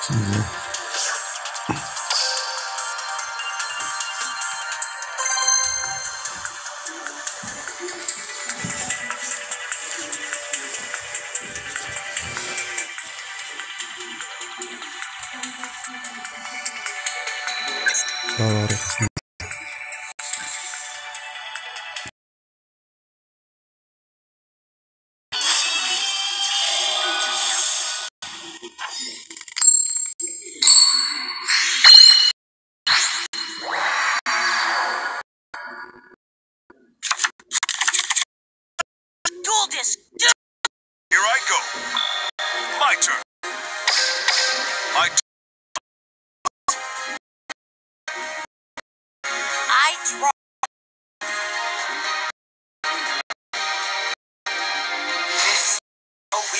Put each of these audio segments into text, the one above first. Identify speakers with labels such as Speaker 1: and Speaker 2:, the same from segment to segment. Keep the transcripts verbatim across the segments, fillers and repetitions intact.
Speaker 1: Mhm. Daha arkasında.
Speaker 2: Duel disc. Here I go. My turn. My turn. I draw. This. Oh, we.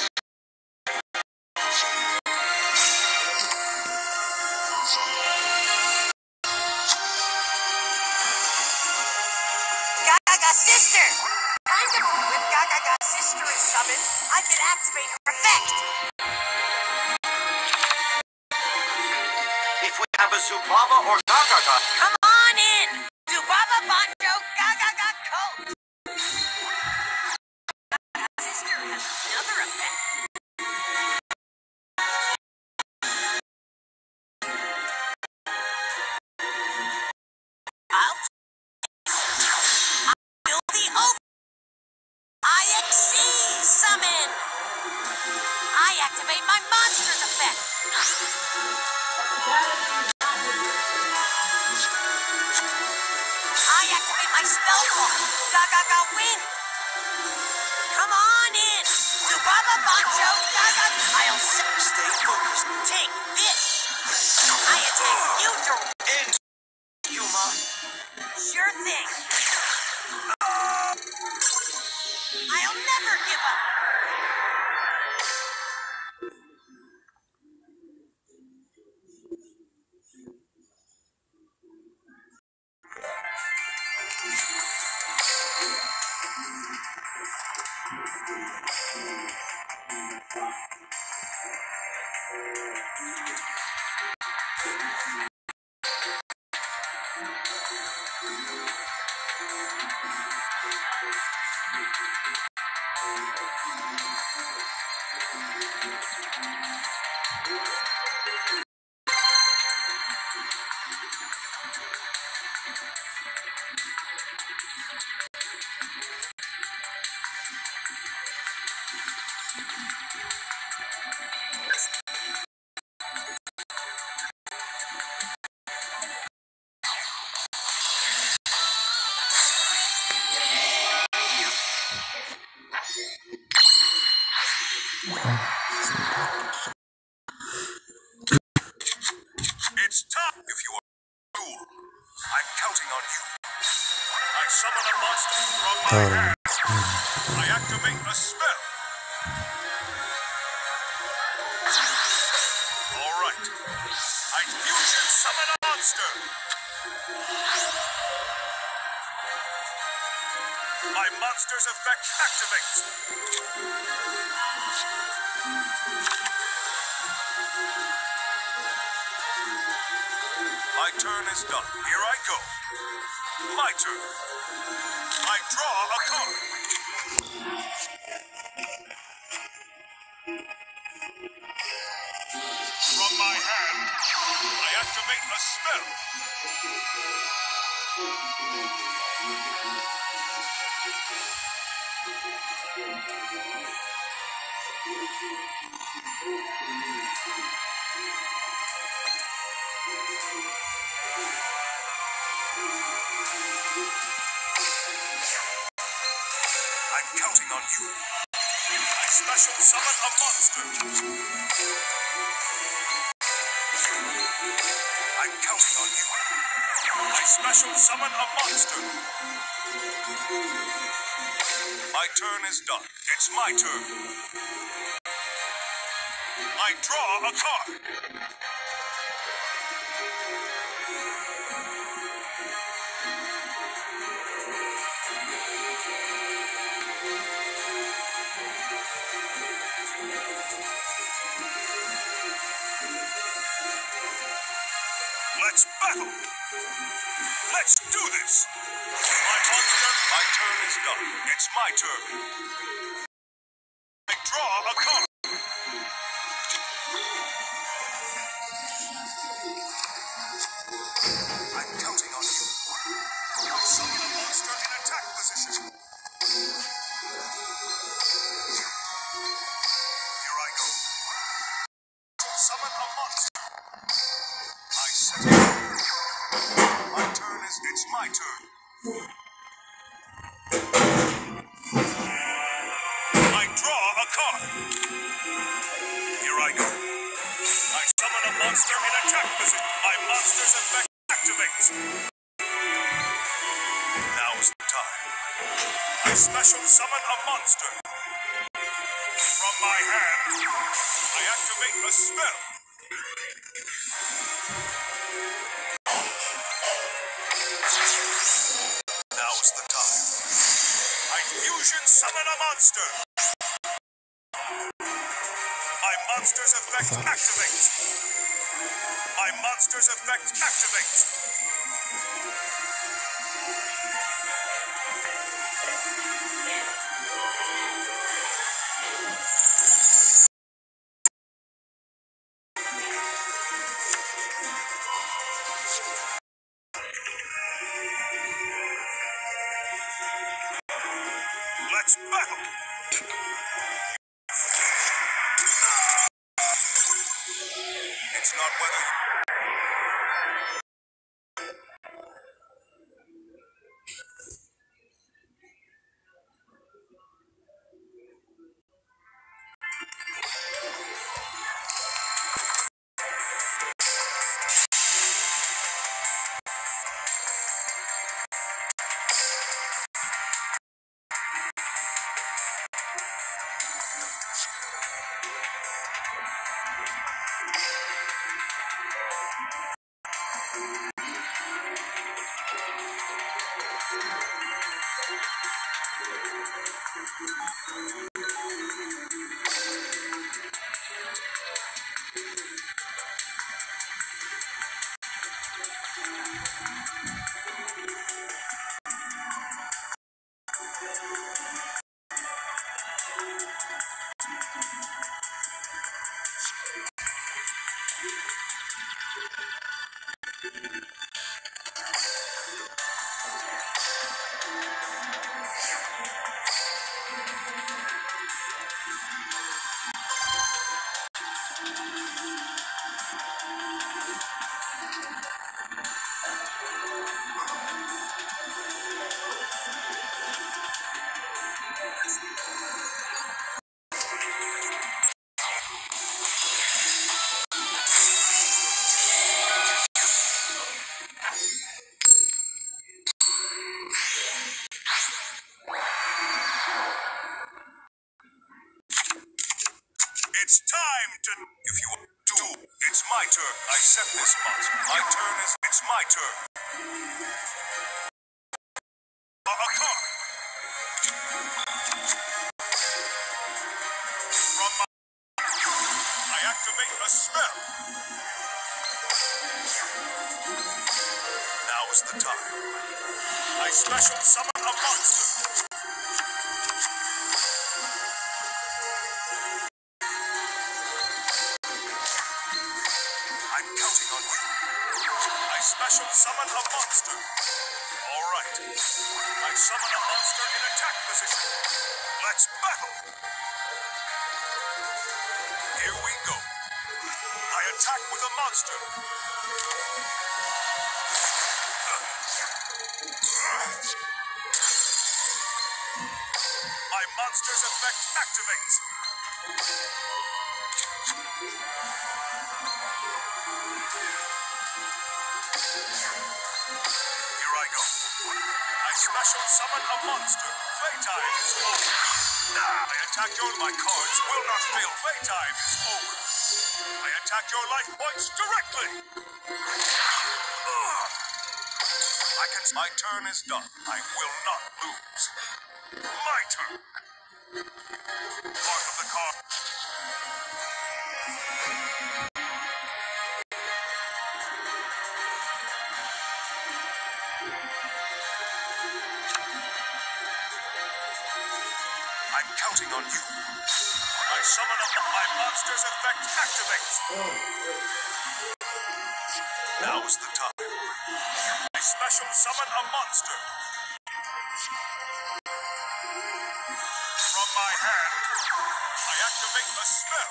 Speaker 2: Gaga sister. Kind of. When Gaga sister is summoned, I can activate her effect. If we have a Zubaba or Gaga, come on in. Zubaba, Banjo, Gaga, Coat. Sister has another effect. I'll build the over. I exceed summon. I activate my monster's effect. I activate my spell block. Gaga win. Come on in. Zubaba, Banjo, Gaga. I'll stay focused. Take this. I attack you, Durant. Yuma. Sure thing. I'll never give up. It's time if you are a duel. I'm counting on you. I summon a monster from my hand. I activate a spell. All right. I fusion summon a monster. My monster's effect activates. My turn is done. Here I go. My turn. I draw a card. From my hand, I activate a spell. I'm counting on you. I special summon a monster. I'm counting on you. I special summon a monster. My turn is done. It's my turn. I draw a card.
Speaker 1: is done. It's my turn. I draw a card. I'm counting on you. Summon a monster in attack position. Here I go. Summon a monster. I set it. My turn is, it's my turn. I draw a card. Here I go. I summon a monster in attack position. My monster's effect activates. Now's the time. I special summon a monster. From my hand, I activate a spell. Now's the time. I fusion summon a monster. My monster's effect activates. My monster's effect activates. Let's battle. It's not whether you... It's time to... If you do, it's my turn. I set this monster. My turn is... It's my turn. A, a card. From my... I activate a spell. Now is the time. I special summon a monster. I'm counting on you. I special summon a monster. All right. I summon a monster in attack position. Let's battle. Here we go. I attack with a monster. My monster's effect activates. Here I go. I special summon a monster. Playtime is over. Nah, I attack your... My cards will not fail. Playtime is over. I attack your life points directly. Ugh. I can... My turn is done. I will not lose. My turn. Part of the card. I'm counting on you. I summon up my monster's effect activates. Now is the time. I special summon a monster. From my hand, I activate a spell.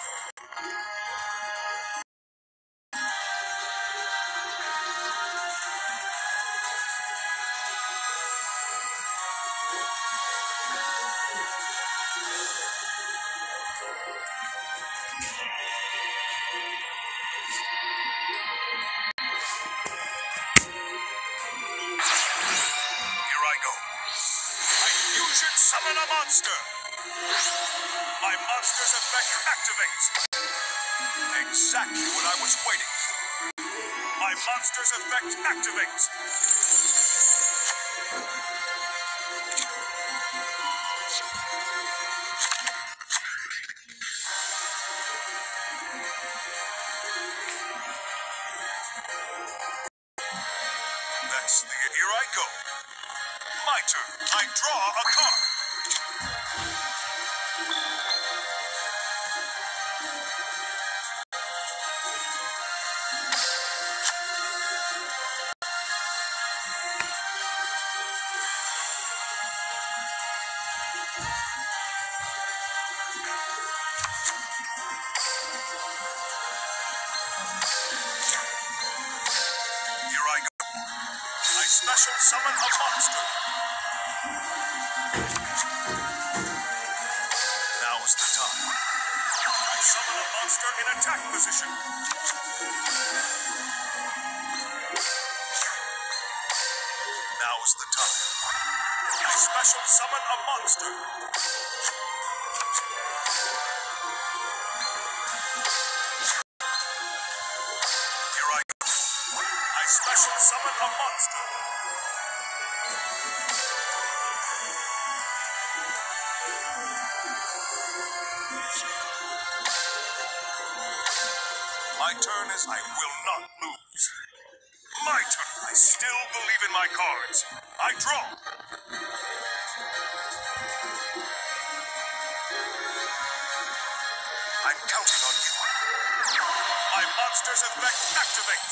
Speaker 1: Here I go. I fusion summon a monster. My monster's effect activates. Exactly what I was waiting for. My monster's effect activates. That's the... Here I go. My turn. I draw a card. Here I go. I special summon a monster. Now is the time. I summon a monster in attack position. Now is the time. I special summon a monster. Here I go. I special summon a monster. My turn is I will not lose. My turn. I still believe in my cards. I draw. I'm counting on you. My monster's effect activates.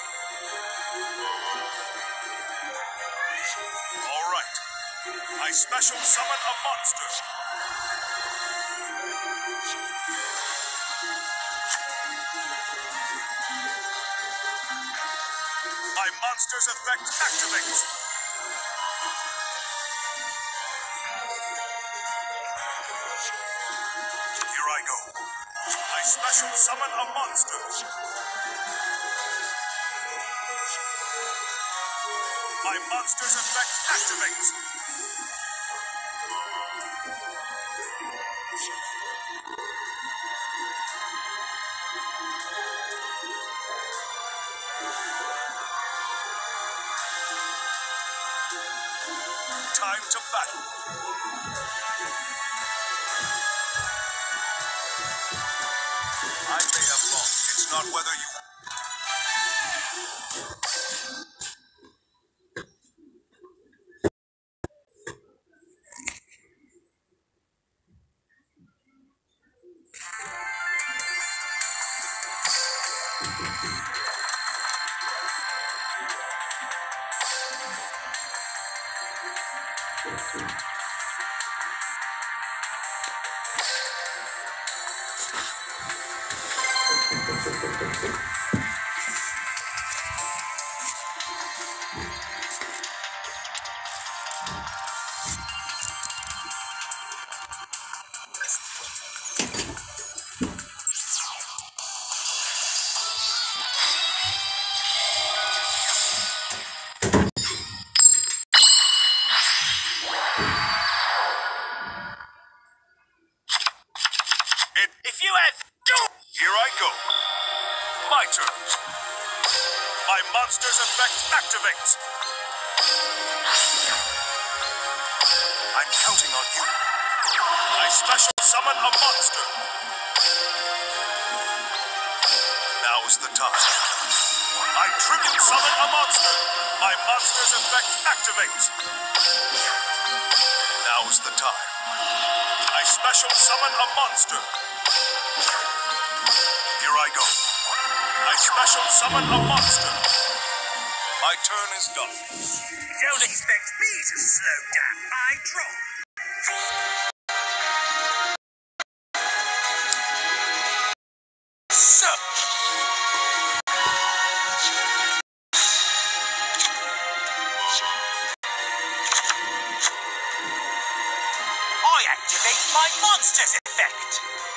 Speaker 1: All right. I special summon a monster. My monster's effect activates. Here I go. I special summon a monster. My monster's effect activates. Time to battle. I may have lost. It's not whether you...
Speaker 2: If you have...
Speaker 1: Here I go. My turn. My monster's effect activates. I'm counting on you. I special summon a monster. Now is the time. I tribute summon a monster. My monster's effect activates. Now is the time. I special summon a monster. Here I go. I special summon a monster. My turn is done.
Speaker 2: Don't expect me to slow down. I draw. So. I activate my monster's effect.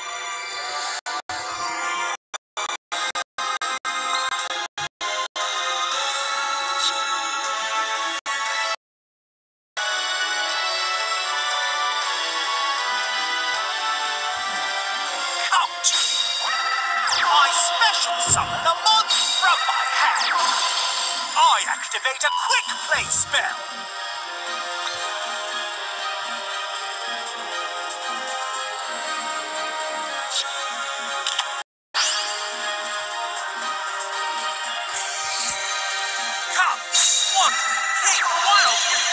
Speaker 2: I special summon a monster from my hand. I activate a quick play spell. Come, Wandering King Wildwood.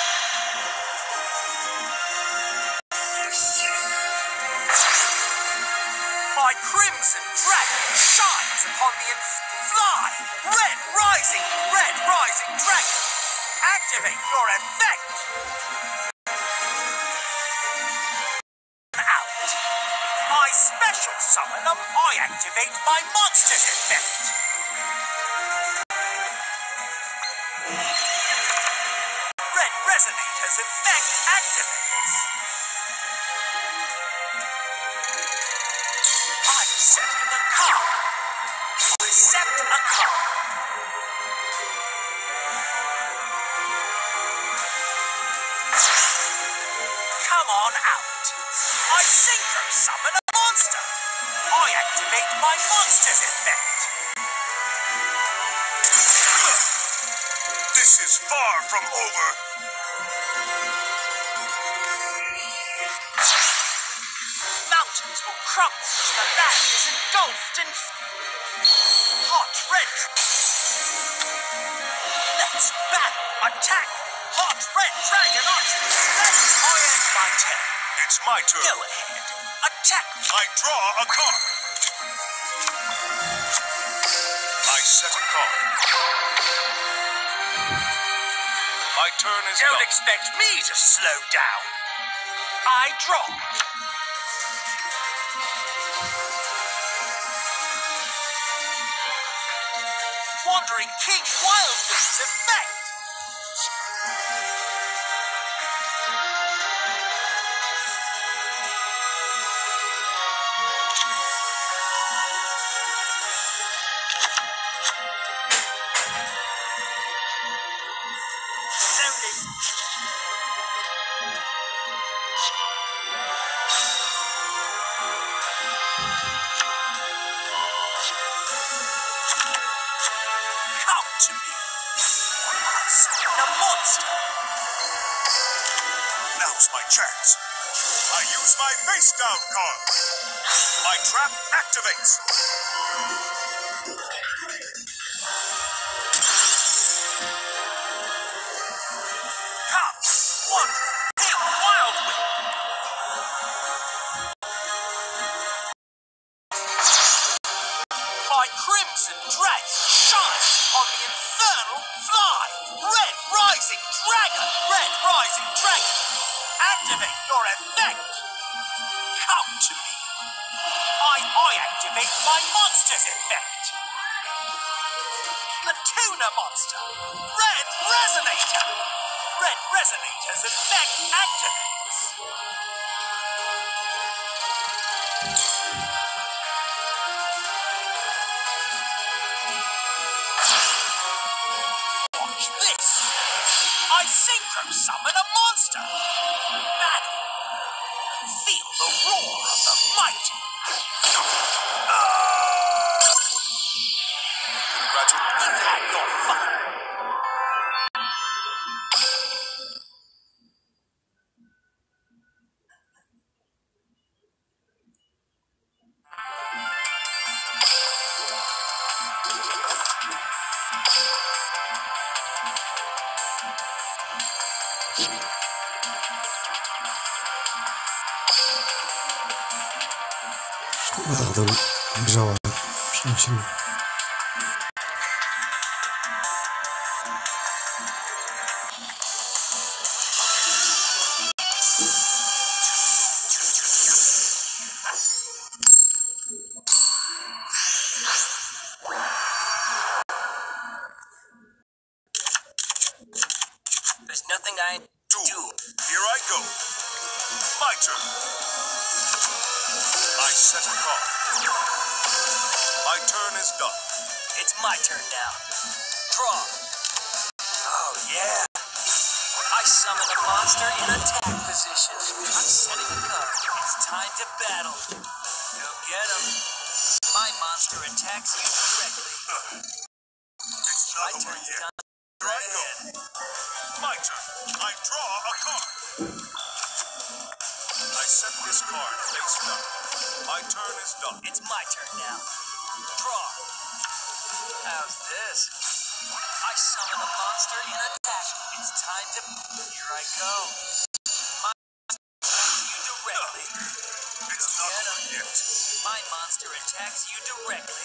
Speaker 2: My crimson dragon shines upon the inf- fly. Red rising, red rising dragon. Activate your effect. Out. I special summon them. I activate my monster's effect. Red resonator's effect activates. I'm setting a card. Accept a card. Come on out. I synchro summon a monster. I activate my monster's effect.
Speaker 1: This is far from over.
Speaker 2: Mountains will crumble as the land is engulfed in hot red. Let's battle. Attack. Hot red dragon archery. I end my turn.
Speaker 1: It's my turn.
Speaker 2: Go ahead. Attack.
Speaker 1: I draw a card. I set a card. My turn is
Speaker 2: Don't
Speaker 1: done.
Speaker 2: expect me to slow down. I draw. Wandering King Wildwood's effect. Come to me. I summon a monster.
Speaker 1: Now's my chance. I use my face down card. My trap activates.
Speaker 2: Come, Wandering King Wildwood. My crimson dragon shines on the infernal fly. Red rising dragon. Red rising dragon. Activate your effect. Come to me. I, I activate my monster's effect. The tuna monster. Red resonator. Red resonator's effect activates. Watch this. I synchro summon a monster. Battle. Feel the roar of the mighty.
Speaker 1: Congratulations.
Speaker 2: You've had your fun.
Speaker 3: ناخذ الجواهر باش نمشيو.
Speaker 2: There's nothing I
Speaker 1: Duel.
Speaker 2: do.
Speaker 1: Here I go. My turn. I set a card. My turn is done.
Speaker 2: It's my turn now. Draw. Oh, yeah. I summon a monster in attack position. I'm setting a card. It's time to battle. Go get him. My monster attacks you directly.
Speaker 1: It's
Speaker 2: My
Speaker 1: not over
Speaker 2: turn's
Speaker 1: yet.
Speaker 2: done.
Speaker 1: Here I go. My turn. I draw a card. I set this card face down. My turn is done.
Speaker 2: It's my turn now. Draw. How's this? I summon a monster in attack. It's time to... Here I go. My monster attacks you directly.
Speaker 1: It's
Speaker 2: Go
Speaker 1: not
Speaker 2: get
Speaker 1: over
Speaker 2: him.
Speaker 1: yet.
Speaker 2: My monster attacks you directly.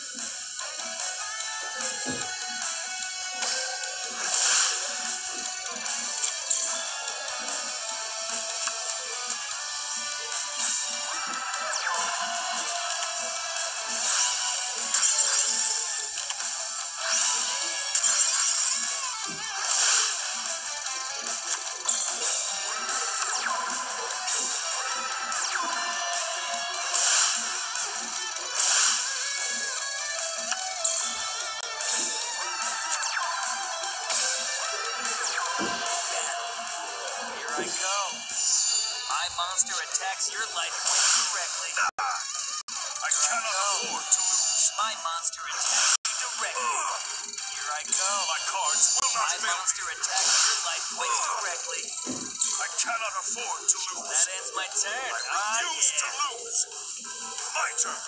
Speaker 2: Here I go. My monster attacks your life point directly.
Speaker 1: I cannot afford to lose.
Speaker 2: My monster attacks you directly. Here I go.
Speaker 1: My cards will not
Speaker 2: My
Speaker 1: fail me.
Speaker 2: monster attacks your life points directly.
Speaker 1: I cannot afford to lose.
Speaker 2: That ends my turn.
Speaker 1: I
Speaker 2: Ah,
Speaker 1: refuse to
Speaker 2: yeah.
Speaker 1: lose. My turn.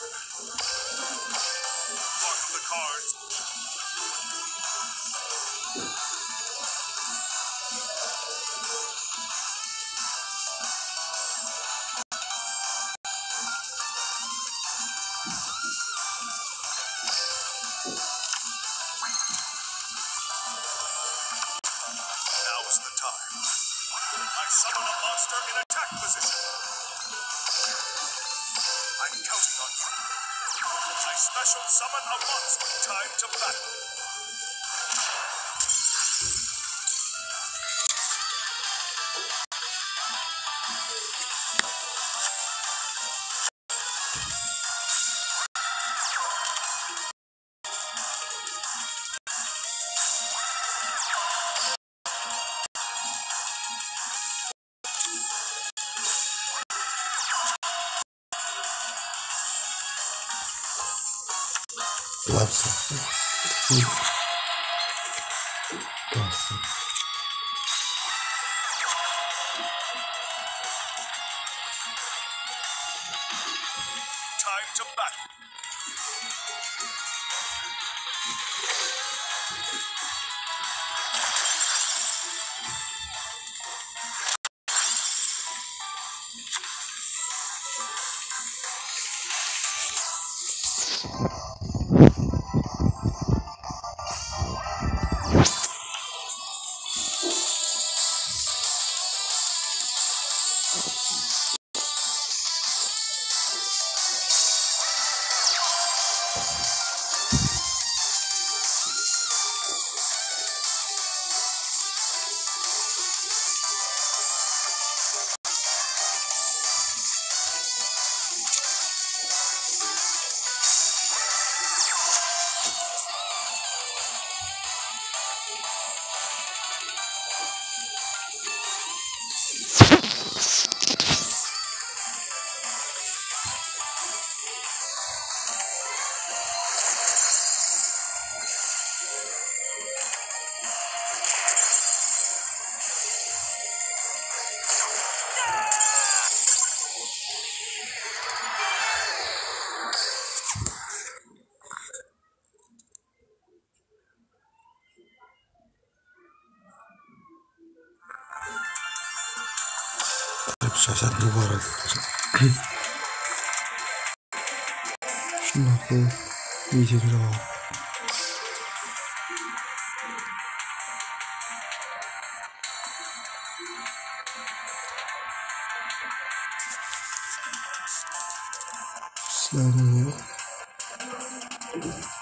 Speaker 1: Mark of the cards. Now is the time. I summon a monster in attack position. I'm counting on you. I special summon a monster. Time to battle.
Speaker 3: لابسة لابسة
Speaker 1: Time to battle.
Speaker 3: شاشات المباراة. 나고 이제 들어가. 슬라이딩